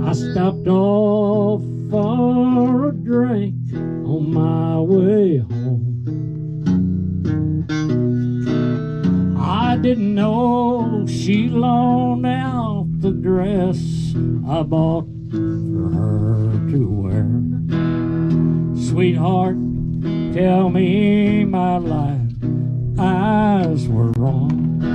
I stopped off for a drink on my way home. I didn't know she loaned out the dress I bought for her to wear. Sweetheart, tell me my life eyes were wrong.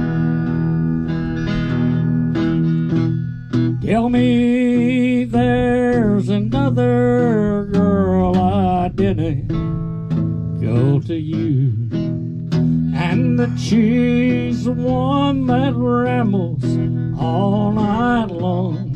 Tell me there's another girl I didn't go to you, and that she's the one that rambles all night long.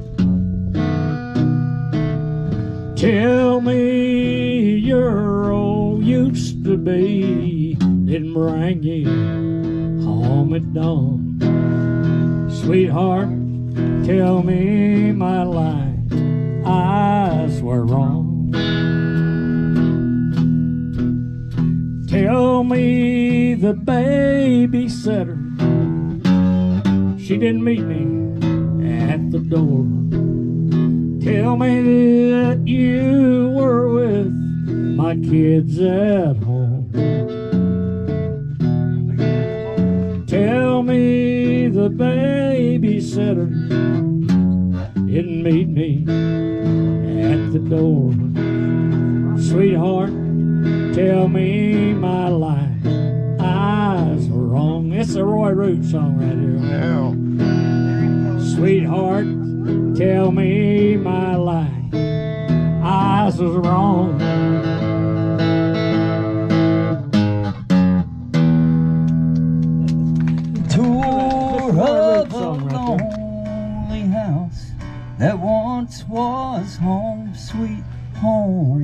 Tell me your old used to be didn't bring you home at dawn. Sweetheart, tell me my life eyes were wrong. Tell me the babysitter, she didn't meet me at the door. Tell me that you were with my kids at home. Tell me the babysitter didn't meet me at the door. Sweetheart, tell me my life eyes were wrong. It's a Roy Root song right here. Yeah. Sweetheart, tell me my life eyes was wrong. Tour of a lonely house that once was home, sweet home.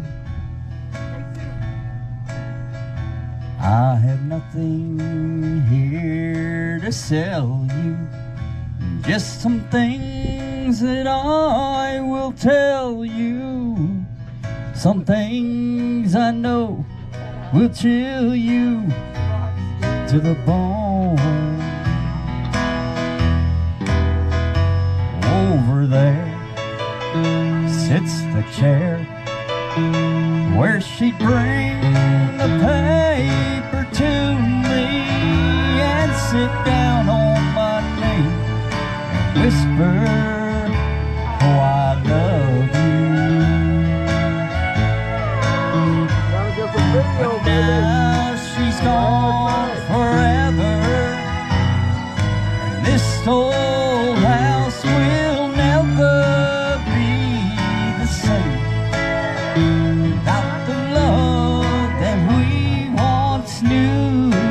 I have nothing here to sell you, just some things that I will tell you. Some things I know will chill you to the bone. Over there sits the chair where she'd bring the paper to me and sit down on my knee and whisper, oh, I love you. But now she's gone forever, and this old house will never be the same without the love that we once knew.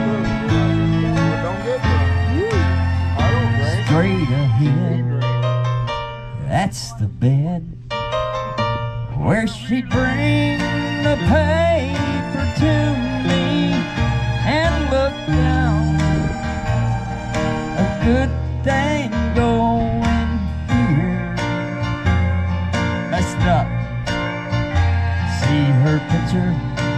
Straight ahead, that's the bed where she'd bring the paper to me and look down. A good thing going here. Messed up. See her picture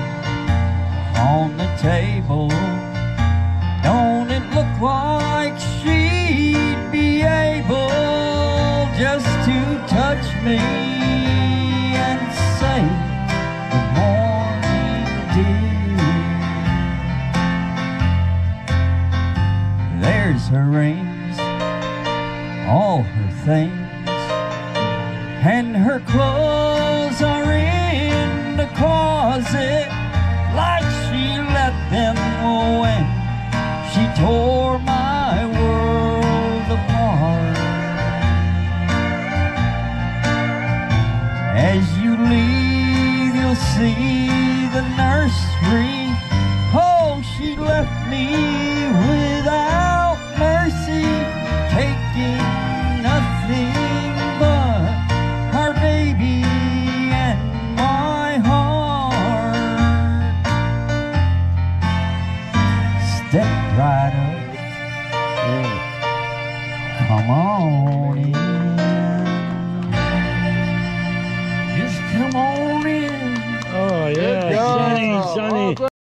on the table. Don't it look like she'd be able just to touch me and say good morning, dear? There's her rings, all her things, and her clothes are in the closet like she left them when she tore my world apart. As you leave, you'll see the nursery. Oh, she left me without mercy, taking nothing but her baby and my heart. Step right up, come on in. Just come on in. Oh yeah, Good Sonny, job. Sonny. Oh,